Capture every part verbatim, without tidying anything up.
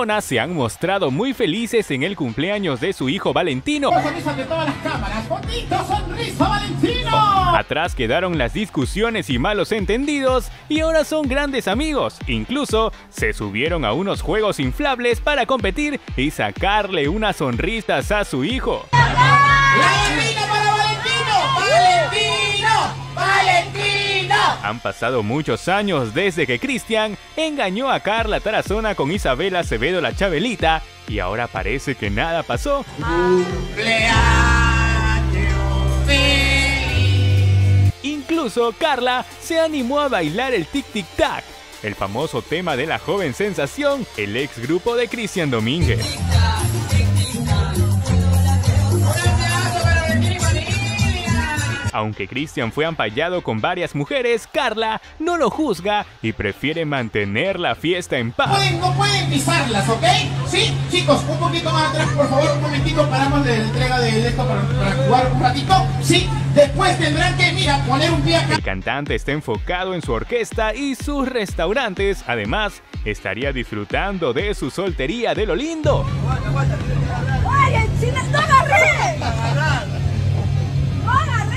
se han mostrado muy felices en el cumpleaños de su hijo Valentino. Sonrisa de todas las cámaras. ¡Bonito sonrisa, Valentino! Atrás quedaron las discusiones y malos entendidos y ahora son grandes amigos. Incluso se subieron a unos juegos inflables para competir y sacarle unas sonrisas a su hijo. ¡La bambina para Valentino! ¡Valentino! ¡Valentino! Han pasado muchos años desde que Cristian engañó a Carla Tarazona con Isabela Acevedo la Chabelita y ahora parece que nada pasó. ¡Cumpleaños feliz! Incluso Carla se animó a bailar el Tic Tic Tac, el famoso tema de la joven sensación, el ex grupo de Cristian Domínguez. Aunque Cristian fue ampallado con varias mujeres, Carla no lo juzga y prefiere mantener la fiesta en paz. Pueden, no pueden pisarlas, ¿ok? Sí, chicos, un poquito más atrás, por favor, un momentito, paramos de la entrega de esto para, para jugar un ratito. Sí, después tendrán que, mira, poner un pie acá. El cantante está enfocado en su orquesta y sus restaurantes. Además, estaría disfrutando de su soltería de lo lindo. ¡Oye, si no está agarré! ¡No agarré!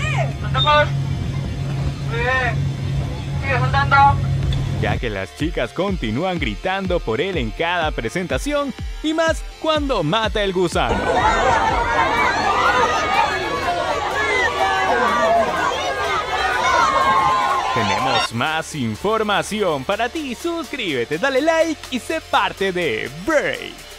Muy bien. Sigue soltando. Ya que las chicas continúan gritando por él en cada presentación y más cuando mata el gusano. Tenemos más información para ti. Suscríbete, dale like y sé parte de Brave.